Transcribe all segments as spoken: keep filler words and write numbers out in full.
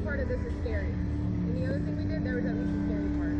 part of this is scary. Any other thing we did, there was at least a scary part.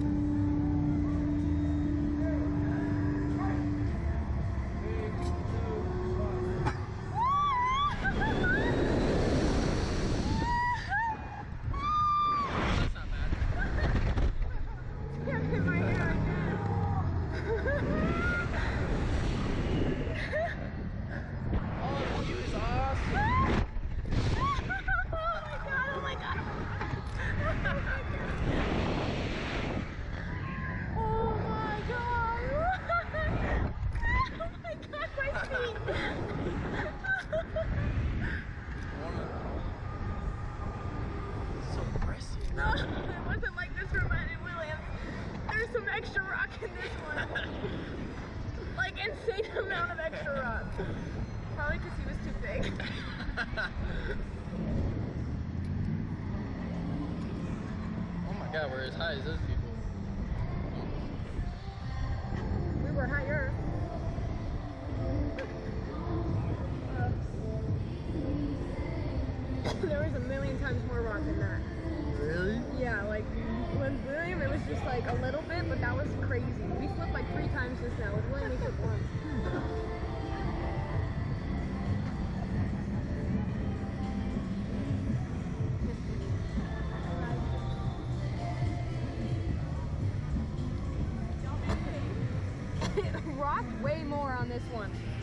Some extra rock in this one. Like insane amount of extra rock. Probably because he was too big. Oh my god, we're as high as those people. We were higher. Uh, there was a million times more rock than that. Really? Yeah, like when William, it was just like a little bit, but that was crazy. We flipped like three times just now. With William, we flipped once. Rock way more on this one.